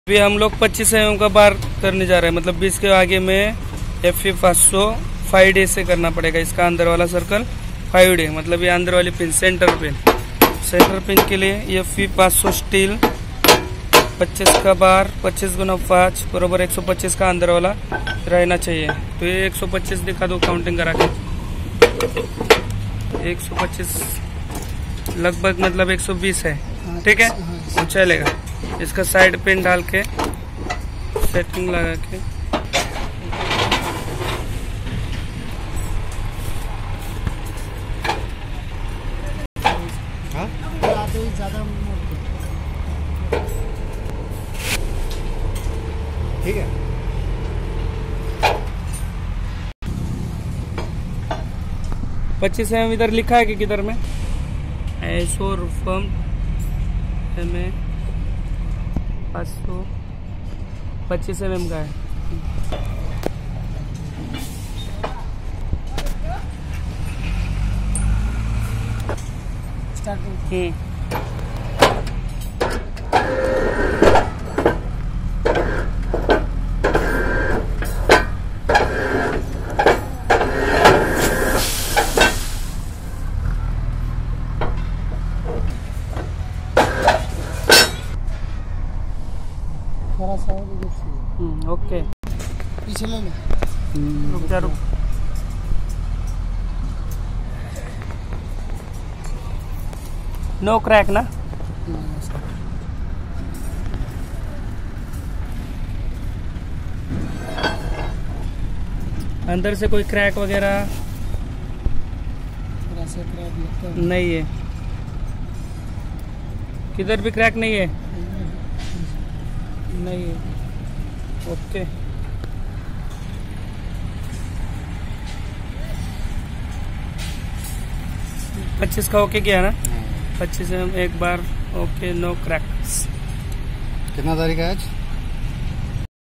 अभी हम लोग 25 mm का बार करने जा रहे हैं, मतलब 20 के आगे में FE 500 5D से करना पड़ेगा। इसका अंदर वाला सर्कल 5D, मतलब ये अंदर वाली पिन सेंटर पिन के लिए ये FE 500 स्टील 25 का बार 25 गुना 5 बराबर 125 का अंदर वाला रहना चाहिए। तो ये 125 दिखा दो काउंटिंग करा के। 125 लगभग मतलब 120 है, ठीक है, तो चलेगा। इसका साइड पिन डाल के सेटिंग लगा के ठीक है। 25 mm इधर लिखा है कि किधर में ऐसो फर्म में 500 25 mm का है। ओके, पीछे ले ले। रुक जा, रुक। नो क्रैक ना? अंदर से कोई क्रैक वगैरह नहीं है, किधर भी क्रैक नहीं है, नहीं है। ओके, 25 का ओके किया ना? 25 में एक बार ओके, नो क्रैक्स। कितना तारीख है आज?